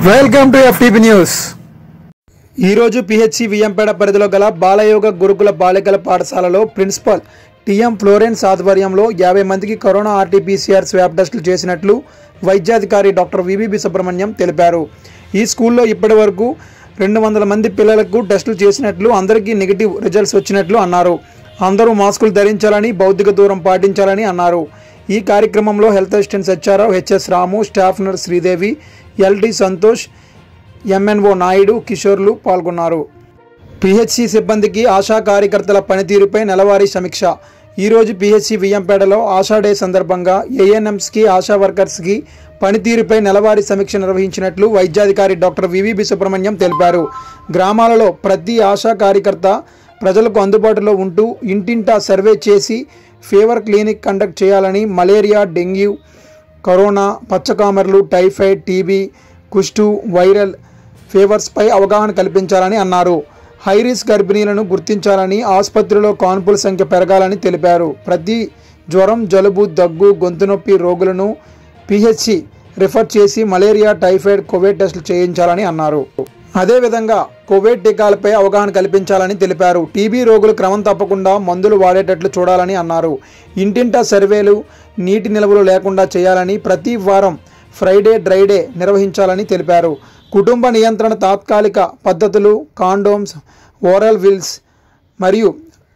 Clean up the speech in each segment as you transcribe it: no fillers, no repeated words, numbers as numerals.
Welcome to FTP news. ఈరోజు PHC వియంపేట పరిధిలో గల బాలయోగ గురుకుల బాలికల పాఠశాలలో ప్రిన్సిపల్ టిఎం ఫ్లోరెన్స్ ఆధ్వర్యంలో 50 మందికి కరోనా ఆర్టీపీసీఆర్ స్వాబ్ టెస్టులు చేసినట్లు వైద్యాధికారి డాక్టర్ విబి సుబ్రహ్మణ్యం తెలిపారు। ఈ స్కూల్లో ఇప్పటివరకు 200 మంది పిల్లలకు టెస్టులు చేసినట్లు అందరికీ నెగిటివ్ రిజల్ట్స్ వచ్చినట్లు అన్నారు। అందరూ మాస్కులు ధరించాలని భౌతిక దూరం పాటించాలని అన్నారు। ఈ కార్యక్రమంలో health assistant Sachcharao, HS Ramu, staff nurse Sridevi, LT Santosh, MNO Naidu, కిషోర్లు పాల్గొన్నారు। పిహెచ్సి సిబ్బందికి ఆశా కార్యకర్తల పనితీరుపై నెలవారీ సమీక్ష। ఈరోజు పిహెచ్సి వియంపేటలో ఆశా డే సందర్భంగా ఏఎన్ఎంస్కి, ఆశా వర్కర్స్కి పనితీరుపై నెలవారీ సమీక్ష నిర్వహించినట్లు వైద్యాధికారి డాక్టర్ విబి సుబ్రహ్మణ్యం తెలిపారు। గ్రామాలలో ప్రతి ఆశా కార్యకర్త ప్రజలకు అందుబాటులో ఉంటూ ఇంటింటా సర్వే చేసి ఫీవర్ క్లినిక్ కండక్ట్ చేయాలని, మలేరియా, డెంగ్యూ, కరోనా, పచ్చకామెర్లు, టైఫాయిడ్, టీబీ, కుష్టు, వైరల్ ఫీవర్స్పై అవగాహన కల్పించాలని అన్నారు। హై రిస్క్ గర్భిణీలను గుర్తించాలని, ఆసుపత్రిలో కాన్పుల సంఖ్య పెరగాలని తెలిపారు। ప్రతి జ్వరం, జలుబు, దగ్గు, గొంతు నొప్పి రోగులను పిహెచ్సి రిఫర్ చేసి మలేరియా, టైఫాయిడ్, కోవిడ్ టెస్టులు చేయించాలని అన్నారు। అదేవిధంగా కోవిడ్ టీకాలపై అవగాహన కల్పించాలని తెలిపారు। టీబీ రోగులు క్రమం తప్పకుండా మందులు వాడేటట్లు చూడాలని అన్నారు। ఇంటింటా సర్వేలు, నీటి నిల్వలు లేకుండా చేయాలని, ప్రతి వారం ఫ్రైడే డ్రై డే నిర్వహించాలని తెలిపారు। కుటుంబ నియంత్రణ తాత్కాలిక పద్ధతులు, కాండోమ్స్, ఓరల్ విల్స్ మరియు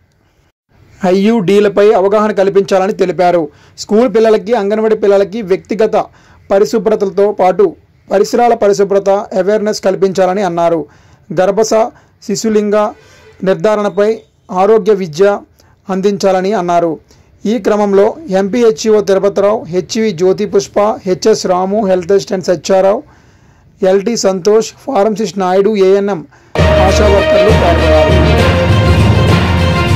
ఐయుడీలపై అవగాహన కల్పించాలని తెలిపారు। స్కూల్ పిల్లలకి, అంగన్వాడీ పిల్లలకి వ్యక్తిగత పరిశుభ్రతలతో పాటు పరిసరాల పరిశుభ్రత అవేర్నెస్ కల్పించాలని అన్నారు। గర్భస శిశులింగ నిర్ధారణపై ఆరోగ్య విద్య అందించాలని అన్నారు। ఈ క్రమంలో MPHO Tirupatirao, HV Jyothi Pushpa, HS Ramu, health assistant Sachcharao, LT Santosh, pharmacist Naidu, ANM ASHA వర్కర్లు పాల్గొన్నారు।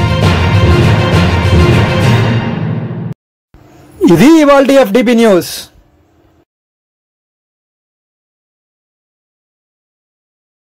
ఇది ఇవాల్టి ఎఫ్టీపీ న్యూస్।